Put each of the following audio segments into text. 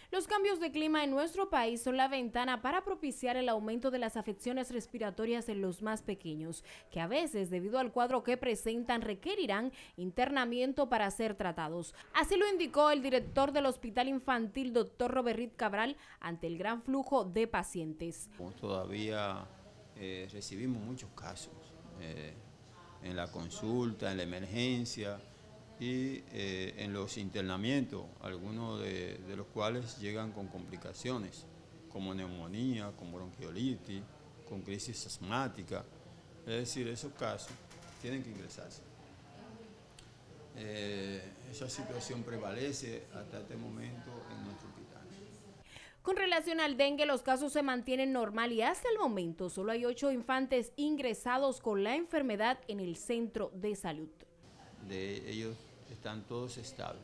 Los cambios de clima en nuestro país son la ventana para propiciar el aumento de las afecciones respiratorias en los más pequeños, que a veces, debido al cuadro que presentan, requerirán internamiento para ser tratados. Así lo indicó el director del Hospital Infantil, Dr. Roberrit Cabral, ante el gran flujo de pacientes. Todavía recibimos muchos casos en la consulta, en la emergencia y en los internamientos, algunos de los cuales llegan con complicaciones, como neumonía, con bronquiolitis, con crisis asmática. Es decir, esos casos tienen que ingresarse. Esa situación prevalece hasta este momento en nuestro hospital. Con relación al dengue, los casos se mantienen normal y hasta el momento solo hay 8 infantes ingresados con la enfermedad en el centro de salud. De ellos están todos estables.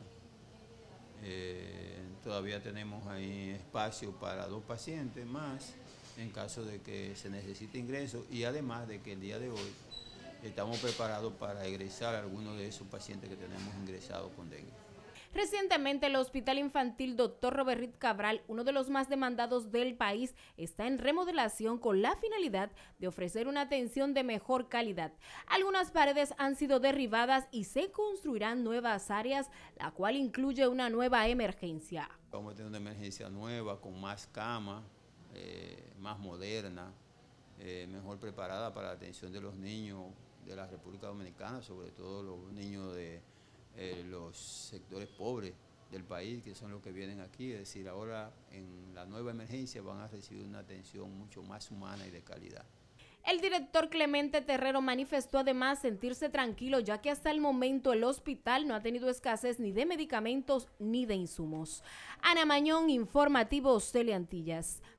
Todavía tenemos ahí espacio para 2 pacientes más en caso de que se necesite ingreso, y además de que el día de hoy estamos preparados para egresar a algunos de esos pacientes que tenemos ingresados con dengue. Recientemente, el Hospital Infantil Dr. Roberrit Cabral, uno de los más demandados del país, está en remodelación con la finalidad de ofrecer una atención de mejor calidad. Algunas paredes han sido derribadas y se construirán nuevas áreas, la cual incluye una nueva emergencia. Vamos a tener una emergencia nueva con más camas, más moderna, mejor preparada para la atención de los niños de la República Dominicana, sobre todo los niños de los sectores pobres del país, que son los que vienen aquí. Es decir, ahora en la nueva emergencia van a recibir una atención mucho más humana y de calidad. El director Clemente Terrero manifestó además sentirse tranquilo, ya que hasta el momento el hospital no ha tenido escasez ni de medicamentos ni de insumos. Ana Mañón, Informativos Teleantillas.